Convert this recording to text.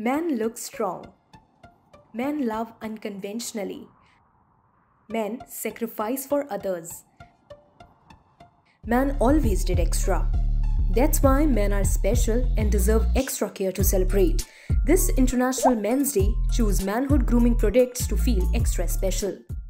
Men look strong. Men love unconventionally. Men sacrifice for others. Men always did extra. That's why men are special and deserve extra care to celebrate. This International Men's Day, choose Menhood grooming products to feel extra special.